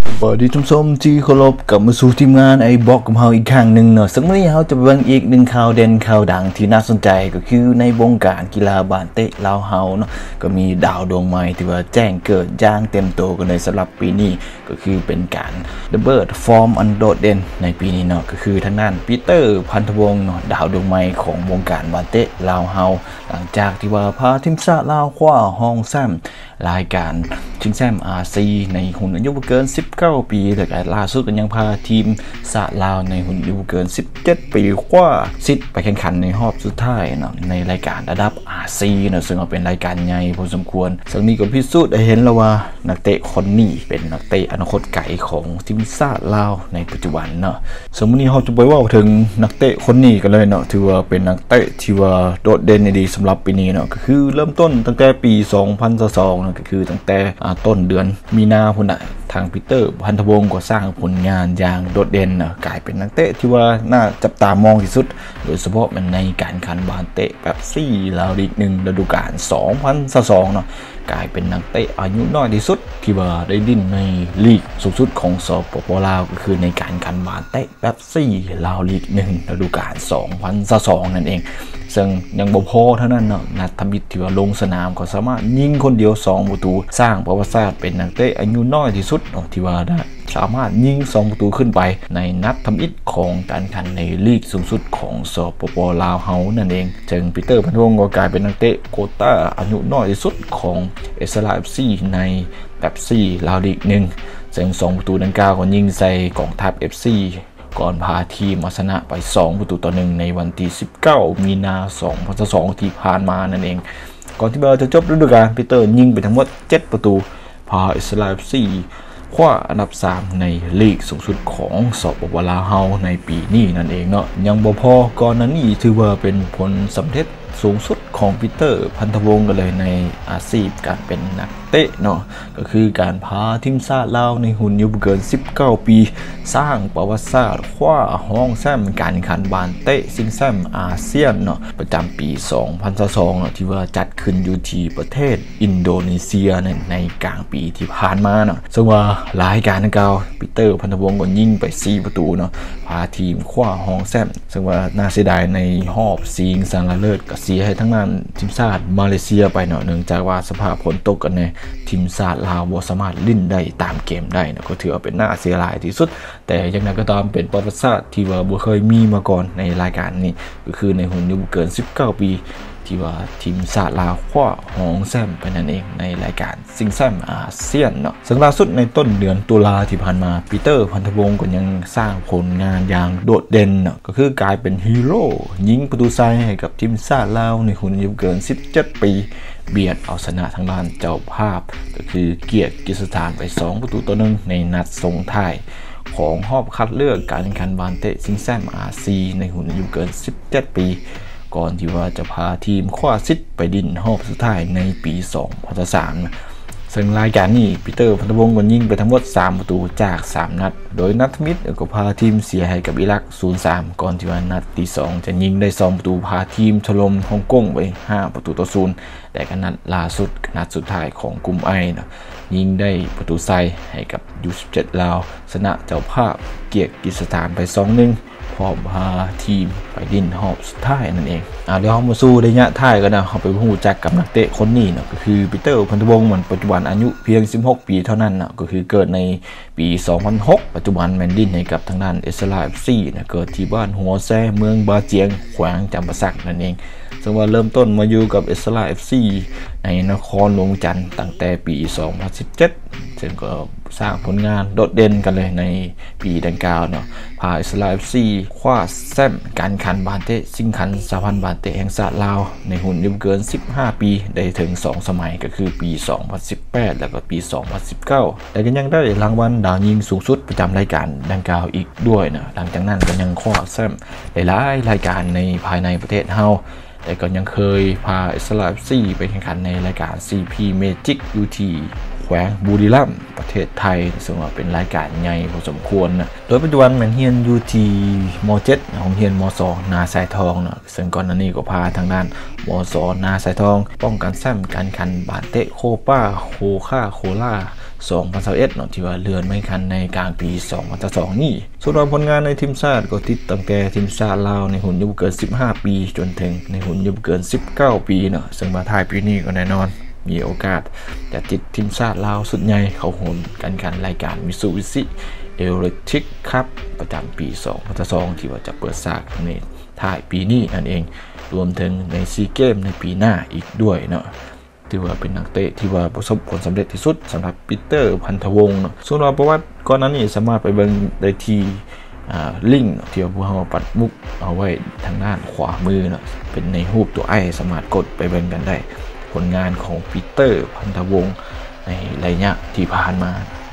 สวัสดีทุกท่านที่เคารพกลับมาสู่ทีมงานไอ้บอกกับเราอีกครั้งหนึ่งเนาะซึ่งวันนี้เราจะไปเบิ่งอีกหนึ่งข่าวเด่นข่าวดังที่น่าสนใจก็คือในวงการกีฬาบาสเตะลาวเฮาเนาะก็มีดาวดวงใหม่ที่ว่าแจ้งเกิดอย่างเต็มตัวกันเลยสำหรับปีนี้ก็คือเป็นการระเบิดฟอร์มอันโดดเด่นในปีนี้เนาะก็คือทางด้านปีเตอร์พันธวงศ์เนาะดาวดวงใหม่ของวงการบาสเตะลาวเฮาหลังจากที่ว่าพาทีมชาติลาวคว้าห้องแชมป์รายการชิงแชมป์อาซีในหุ่นอายุเกิน19ปีแต่ล่าสุดก็ยังพาทีมสะลาวในหุ่นอายุเกิน17ปีคว้าสิทธิ์ไปแข่งขันในรอบสุดท้ายเนาะในรายการระดับอาซีเนาะซึ่งเป็นรายการใหญ่พอสมควรซึ่งนี้ก็พิสูจน์ได้เห็นแล้วว่านักเตะคนนี้เป็นนักเตะอนาคตไกลของทีมสะลาวในปัจจุบันเนาะซึ่งวันนี้เราจะไปว่าถึงนักเตะคนนี้กันเลยเนาะถือว่าเป็นนักเตะที่ว่าโดดเด่นดีสำหรับปีนี้เนาะก็คือเริ่มต้นตั้งแต่ปี2022ก็คือตั้งแต่ต้นเดือนมีนาคมทางปีเตอร์พันธวงศ์ก็สร้างผลงานอย่างโดดเด่นนะกลายเป็นนักเตะที่ว่าน่าจับตามองที่สุดโดยเฉพาะมันในการขันบาสเตะแบบซี่ลาวลีก1ฤดูกาล2022เนาะกลายเป็นนักเตะอายุน้อยที่สุดที่ว่าได้ดิ้นในลีกสูงสุดของสปป.ลาวก็คือในการขันบาสเตะแบบซี่ลาวลีก1ฤดูกาล2022นั่นเองซึ่งยังบ่พอเท่านั้นเนาะนัทมิตรที่ว่าลงสนามก็สามารถยิงคนเดียว2ประตูสร้างประวัติศาสตร์เป็นนักเตะอายุน้อยที่สุดเนาะที่ว่าได้สามารถยิง2ประตูขึ้นไปในนัดทำอิฐของการแข่งขันในลีกสูงสุดของสปป.ลาวเฮานั่นเองจึงปีเตอร์พันธวงศ์ก็กลายเป็นนักเตะโควต้าอายุน้อยที่สุดของเอสลา FC ในแบบซี่ลาวลีก1ซึ่ง2ประตูดังกล่าวก็ยิงใส่กองทัพ FCก่อนพาทีมมาชนะไป2ประตูต่อ1ในวันที่19มีนา2022ที่ผ่านมานั่นเองก่อนที่เราจะจบฤดูกาลปีเตอร์ยิงไปทั้งหมด7ประตูพาอิสราเอลซีคว้าอันดับ3ในลีกสูงสุดของสปป.ลาวเฮาในปีนี้นั่นเองเนาะยังบ่พอก่อนนั้นนี่ถือว่าเป็นผลสำเร็จสูงสุดของปีเตอร์พันธวงศ์กันเลยในอาชีพการเป็นนักเตะเนาะก็คือการพาทีมชาติลาวในหุ่นอายุเกิน19ปีสร้างประวัติศาสตร์คว้าห้องแชมป์การแข่งขันบาสเตะชิงแชมป์อาเซียนเนาะประจำปี2022เนาะที่ว่าจัดขึ้นอยู่ที่ประเทศอินโดนีเซียในกลางปีที่ผ่านมาเนาะซึ่งว่ารายการดังกล่าวปีเตอร์พันธวงศ์ก็ยิงไป4ประตูเนาะพาทีมคว้าห้องแชมป์ซึ่งว่าน่าเสียดายในรอบชิงชนะเลิศก็เสียให้ทั้งนั้นทีมชาติมาเลเซียไปเนาะเนื่องจากว่าสภาพฝนตกกันในทีมชาติลาวบ่สามารถลิ้นได้ตามเกมได้นะก็ถือว่าเป็นน่าเสียดายที่สุดแต่อย่างนั้นก็ตามเป็นประวัติศาสตร์ที่ว่าบ่เคยมีมาก่อนในรายการนี้ก็คือในหุ่นอายุเกิน19ปีที่ว่าทีมชาติลาวคว้าห้องแชมป์ไปนั่นเองในรายการชิงแชมป์อาเซียนเนาะซึ่งล่าสุดในต้นเดือนตุลาที่ผ่านมาปีเตอร์พันธวงศ์ก็ยังสร้างผลงานอย่างโดดเด่นเนาะก็คือกลายเป็นฮีโร่ยิงประตูชัยให้กับทีมชาติลาวในหุ่นอายุเกิน17ปีเบียดเอาชนะทางด้านเจ้าภาพก็คือเกียรติกิสถานไป2ประตูต่อ1ในนัดส่งท้ายของรอบคัดเลือกการแข่งขันบาสเตะชิงแชมป์อาซีในหุ่นอายุเกิน17ปีก่อนที่ว่าจะพาทีมคว้าสิทธิ์ไปดิ้นรอบสุดท้ายในปี2023ซึ่งรายการนี้ปีเตอร์พันธวงศ์ก็ยิงไปทั้งหมด3ประตูจาก3นัดโดยนัดมิตรก็พาทีมเสียให้กับอิรัก 0-3 ก่อนที่ว่านัดที่2จะยิงได้2ประตูพาทีมถล่มฮ่องกงไป5ประตูต่อ0แต่กันนัดล่าสุดนัดสุดท้ายของกลุ่มไอนะยิงได้ประตูไซให้กับU17ลาวชนะเจ้าภาพเกียรติกิสถานไป 2-1พร้อมพาทีมไปดิ้นรอบสุดท้ายนั่นเองเดี๋ยวเรามาสู้ระยะท้ายกันนะเราไปพูดจักกับนักเตะคนนี้เนาะก็คือปีเตอร์พันธวงศ์มันปัจจุบันอายุเพียง16ปีเท่านั้นนะก็คือเกิดในปี2006ปัจจุบันแมนดิ้นให้กับทางด้านเอสลา FC นะเกิดที่บ้านหัวแซ่เมืองบาเจียงแขวงจำปาสักนั่นเองซึ่งว่าเริ่มต้นมาอยู่กับเอสลา FC ในนครหลวงจันทร์ตั้งแต่ปี2017ซึ่งก็สร้างผลงานโดดเด่นกันเลยในปีดังกล่าวเนาะพาอิสราเอลซีคว้าแชมป์การขันบาสเตะชิงขันสหพันธ์บาสเตะแห่งชาติลาวในหุ่นอายุเกิน15ปีได้ถึง2สมัยก็คือปี2018แล้วก็ปี2019แต่ก็ยังได้รางวัลดาวยิงสูงสุดประจำรายการดังกล่าวอีกด้วยนะหลังจากนั้นก็ยังคว้าแชมป์หลายรายการในภายในประเทศเฮาแต่ก็ยังเคยพาอิสราเอลซีไปแข่งขันในรายการ CP Magic UT แขวงบุรีรัมย์ประเทศไทยซึ่งว่าเป็นรายการใหญ่พอสมควรนะโดยปัจจุบันแมนเฮียนอยู่ที่ม.7 ของเฮียนม.2 นาสายทองเนาะซึ่งก่อนหน้านี้ก็พาทางด้านม.2 นาสายทองป้องกันแชมป์การคันบาเตะโคป้าโคค่าโคล่า2021เนาะที่ว่าเลื่อนไม่คันในกลางปี2022นี่ส่วนผลงานในทีมชาติก็ติดตั้งแต่ทีมชาติลาวในหุ่นอายุเกิน15ปีจนถึงในหุ่นอายุเกิน19ปีเนาะซึ่งมาท้ายปีนี้ก็แน่นอนมีโอกาสจะติดทีมชาติลาวสุดใหญ่เขาหุ่นกันรายการมิซูบิชิเอเล็กทริกครับประจำปี2022ที่ว่าจะเปิดฉากในท้ายปีนี้นั่นเองรวมถึงในซีเกมในปีหน้าอีกด้วยเนาะที่ว่าเป็นนักเตะที่ว่าประสบผลสำเร็จที่สุดสำหรับปีเตอร์พันธวงศ์เนาะส่วนประวัติก่อนหน้านี้สามารถไปเบิ่งได้ที่ลิงก์ที่พวกเราปัดมุกเอาไว้ทางด้านขวามือเนาะเป็นในรูปตัวไอสามารถกดไปเบิ่งกันได้ผลงานของปีเตอร์พันธวงศ์ในระยะที่ผ่านมา